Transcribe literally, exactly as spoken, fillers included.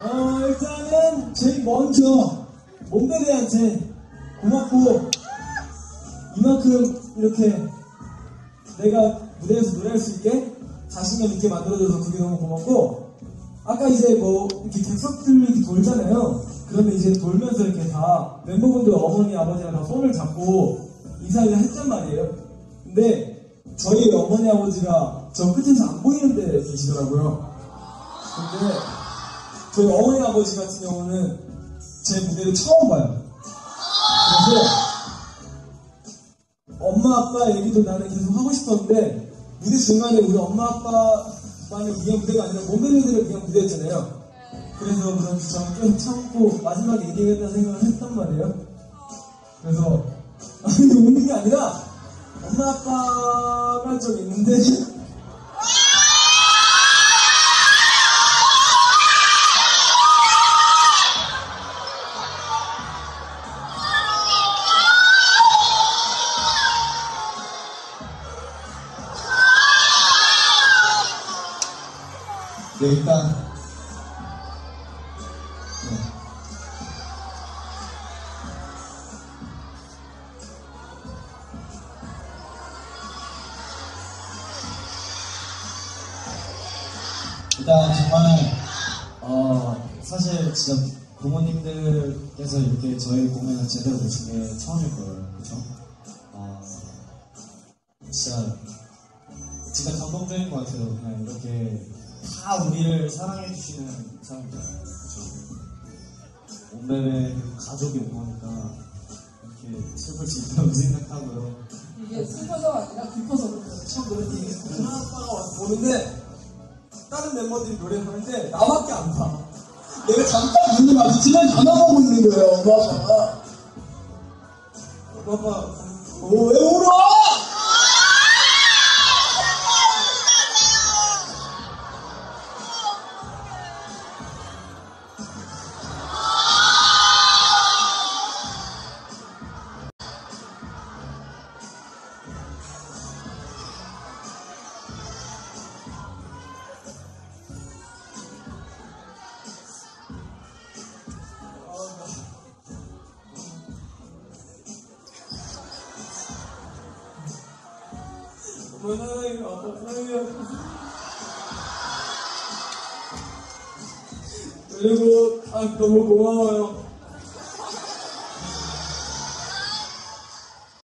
어, 일단은 제일 먼저 몬베베한테 고맙고, 이만큼 이렇게 내가 무대에서 노래할 수 있게 자신감 있게 만들어줘서 그게 너무 고맙고, 아까 이제 뭐 이렇게 객석들이 이렇게 돌잖아요. 그러면 이제 돌면서 이렇게 다 멤버분들 어머니 아버지랑 다 손을 잡고 인사를 했단 말이에요. 근데 저희 어머니 아버지가 저 끝에서 안 보이는 데 계시더라고요. 근데 저희 어머니 아버지 같은 경우는 제 무대를 처음 봐요. 그래서 엄마 아빠 얘기도 나는 계속 하고 싶었는데, 무대 중간에 우리 엄마 아빠만을 위한 무대가 아니라 몬베베들을 위한 무대였잖아요. 그래서 그런지 저는 계속 참고 마지막에 얘기하겠다는 생각을 했단 말이에요. 그래서 아니 웃는 게 아니라 엄마 아빠가 좀 있는데 네, 일단 네. 일단 정말 어 사실 진짜 부모님들께서 이렇게 저희 공연을 제대로 보신 게 처음일 거예요, 그렇죠? 어 진짜 진짜 감동적인 것 같아요. 그냥 이렇게 다 우리를 사랑해 주시는 사람들, 그렇죠? 몬베베 가족이 온 거니까 이렇게 슬플 수 있다고 생각하고요. 이게 슬퍼서가 아니라 기뻐서 그래요. 처음 노래 되게 엄마 아빠가 와서 보는데 다른 멤버들이 노래하는데 나밖에 안 봐. 내가 잠깐 눈을 마주치면 전화 보고 있는 거예요, 엄마 아빠가. 엄마 아빠, 어, 왜 울어? 엄마 사랑해요, 아빠 사랑해요. 그리고 아 너무 고마워요.